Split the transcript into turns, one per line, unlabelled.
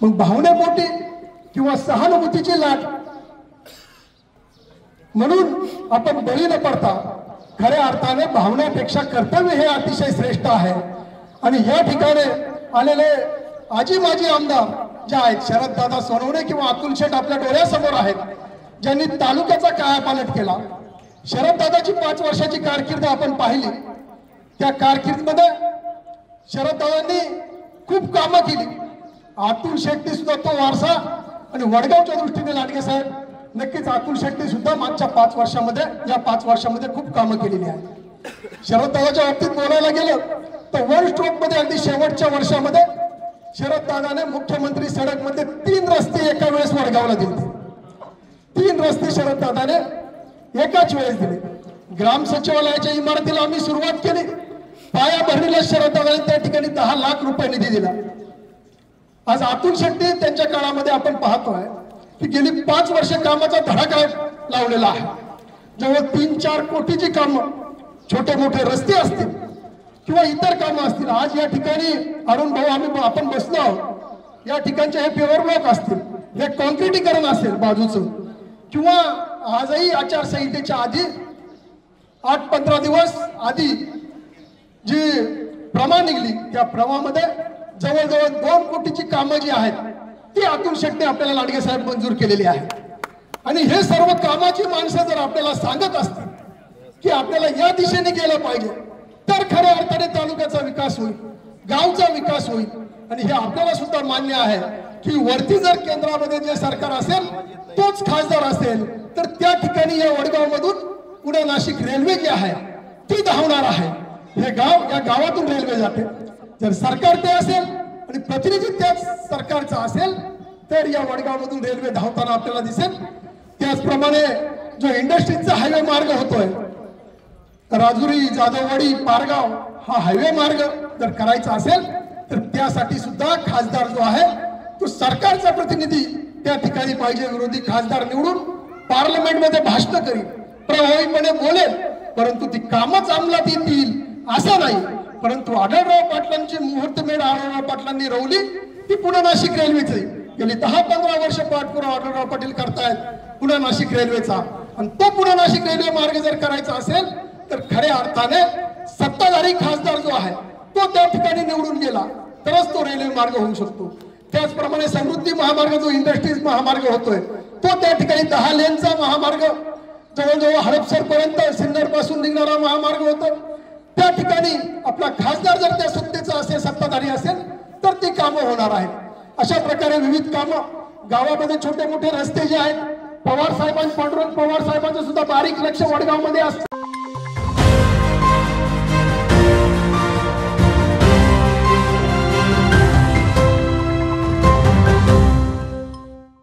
मग भावनेपोटी किंवा सहानुभूतीची लाट म्हणून आपण बळी न पडता खऱ्या अर्थाने भावनेपेक्षा कर्तव्य हे अतिशय श्रेष्ठ आहे। आणि या ठिकाणी आलेले आजी माजी आमदार जे आहेत शरद दादा सोनवणे किंवा अतुल शेठ आपल्या डोळ्यासमोर आहेत, ज्यांनी तालुक्याचा कायापालट केला। शरद दादाची 5 वर्षाची कारकीर्द आपण पाहिली। त्या कारकीर्दीमध्ये शरद दादांनी खूप कामं केली। अतुल शेट्टी सुद्धा तो वारसा आणि वडगावच्या दृष्टीने लांडगे साहेब नक्कीच अतुल शेट्टी सुद्धा मागच्या 5 वर्षामध्ये या 5 वर्षामध्ये खूप कामं केलेली आहेत। शरद दादाच्या बाबतीत बोलायला गेलं तर वन स्ट्रोक मध्ये अगदी शेवटच्या वर्षामध्ये शरद दादाने मुख्यमंत्री सडक मध्ये 3 रस्ते एका वेळेस वडगावला दिले। 3 रस्ते शरद दादाने एकाच वेळेस दिले। ग्राम सचिवालयाच्या इमारतीला आम्ही सुरुवात केली, पायाभरणीला शरद दादाने त्या ठिकाणी 10 लाख रुपये निधी दिला। आज अतुल शेट्टी त्यांच्या काळामध्ये आपण पाहतोय की गेली 5 वर्ष कामाचा धडाका लावलेला आहे। जवळ 3-4 कोटीची कामं, छोटे मोठे रस्ते असतील किंवा इतर कामं असतील। आज या ठिकाणी अरुण भाऊ आपण बसलो आहोत, या ठिकाणचे हे पेवर ब्लॉक असतील, हे कॉन्क्रिटीकरण असेल बाजूचं, किंवा आजही आचारसंहितेच्या आधी 8-15 दिवस आधी जी प्रमा निघली त्या प्रमामध्ये जवळजवळ 2 कोटीची कामं जी आहेत ती अतुल शेट्टी आपल्याला लांडगे साहेब मंजूर केलेली आहे। आणि हे सर्व कामाची माणसं जर आपल्याला सांगत असतील की आपल्याला या दिशेने गेलं पाहिजे तर खऱ्या अर्थाने तालुक्याचा विकास होईल, गावचा विकास होईल। आणि हे आपल्याला सुद्धा मान्य आहे की वरती जर केंद्रामध्ये जे सरकार असेल तोच खासदार असेल तर त्या ठिकाणी या वडगाव मधून पुणे नाशिक रेल्वे जी आहे ती धावणार आहे। हे गाव, या गावातून रेल्वे जाते। जर सरकार ते असेल आणि प्रतिनिधी त्याच सरकारचा असेल तर या वडगाव मधून रेल्वे धावताना आपल्याला दिसेल। त्याचप्रमाणे जो इंडस्ट्रीचा हायवे मार्ग होतोय राजुरी, जाधववाडी, पारगाव, हा हायवे मार्ग जर करायचा असेल तर त्यासाठी सुद्धा खासदार जो आहे तो सरकारचा प्रतिनिधी त्या ठिकाणी पाहिजे। विरोधी खासदार निवडून पार्लमेंटमध्ये भाषण करील, प्रभावीपणे बोलेल, परंतु ती कामच अंमलात येतील असं नाही। परंतु आढळराव पाटलांची मुहूर्तमेढ आढळराव पाटलांनी रोवली ती पुणे नाशिक रेल्वेची। गेली 10-15 वर्ष पाठपुरावा आढळराव पाटील करतायत पुणे नाशिक रेल्वेचा। आणि तो पुणे नाशिक रेल्वे मार्ग जर करायचा असेल तर खऱ्या अर्थाने सत्ताधारी खासदार जो आहे तो त्या ठिकाणी निवडून गेला तरच तो रेल्वे मार्ग होऊ शकतो। त्याचप्रमाणे समृद्धी महामार्ग जो इंडस्ट्रीज महामार्ग होतोय तो त्या ठिकाणी 10 लेनचा महामार्ग जवळजवळ हडपसर पर्यंत सिन्नर पासून निघणारा महामार्ग होतो। त्या ठिकाणी आपला खासदार जर त्या सत्तेचा असेल, सत्ताधारी असेल तर ती कामं होणार आहेत। अशा प्रकारे विविध कामं गावामध्ये छोटे मोठे रस्ते जे आहेत, पांडुरंग पवार साहेबांचं सुद्धा बारीक लक्ष वडगाव मध्ये असतं।